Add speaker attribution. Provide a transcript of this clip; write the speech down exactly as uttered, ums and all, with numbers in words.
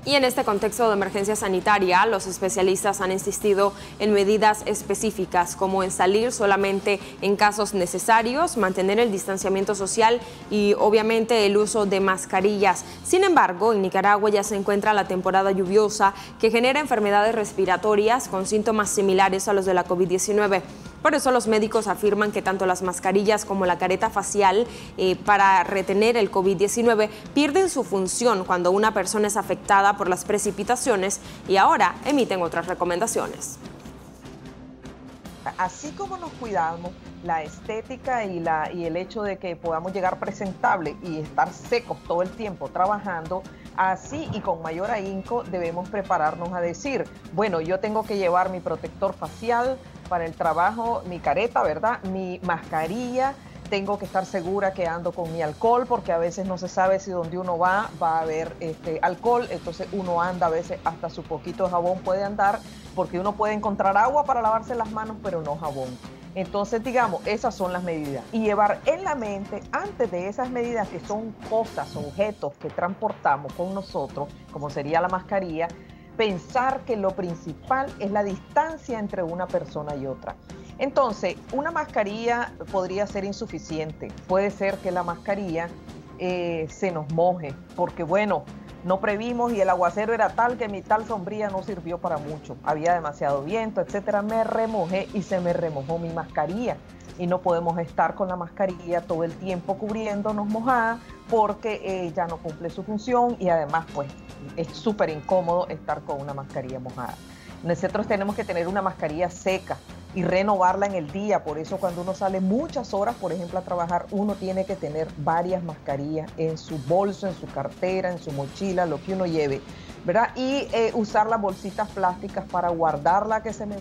Speaker 1: Y en este contexto de emergencia sanitaria, los especialistas han insistido en medidas específicas, como en salir solamente en casos necesarios, mantener el distanciamiento social y obviamente el uso de mascarillas. Sin embargo, en Nicaragua ya se encuentra la temporada lluviosa que genera enfermedades respiratorias con síntomas similares a los de la COVID diecinueve. Por eso los médicos afirman que tanto las mascarillas como la careta facial eh, para retener el COVID diecinueve pierden su función cuando una persona es afectada por las precipitaciones y ahora emiten otras recomendaciones.
Speaker 2: Así como nos cuidamos, la estética y, la, y el hecho de que podamos llegar presentable y estar secos todo el tiempo trabajando, así y con mayor ahínco debemos prepararnos a decir, bueno, yo tengo que llevar mi protector facial para el trabajo, mi careta, ¿verdad? Mi mascarilla, tengo que estar segura que ando con mi alcohol, porque a veces no se sabe si donde uno va va a haber este, alcohol, entonces uno anda a veces hasta su poquito de jabón puede andar, porque uno puede encontrar agua para lavarse las manos, pero no jabón. Entonces, digamos, esas son las medidas. Y llevar en la mente, antes de esas medidas que son cosas, objetos que transportamos con nosotros, como sería la mascarilla, pensar que lo principal es la distancia entre una persona y otra. Entonces, una mascarilla podría ser insuficiente. Puede ser que la mascarilla eh, se nos moje, porque bueno, no previmos y el aguacero era tal que mi tal sombrilla no sirvió para mucho. Había demasiado viento, etcétera. Me remojé y se me remojó mi mascarilla. Y no podemos estar con la mascarilla todo el tiempo cubriéndonos mojada porque eh, ya no cumple su función y además pues es súper incómodo estar con una mascarilla mojada. Nosotros tenemos que tener una mascarilla seca y renovarla en el día, por eso cuando uno sale muchas horas, por ejemplo, a trabajar, uno tiene que tener varias mascarillas en su bolso, en su cartera, en su mochila, lo que uno lleve, ¿verdad? Y eh, usar las bolsitas plásticas para guardarla que se me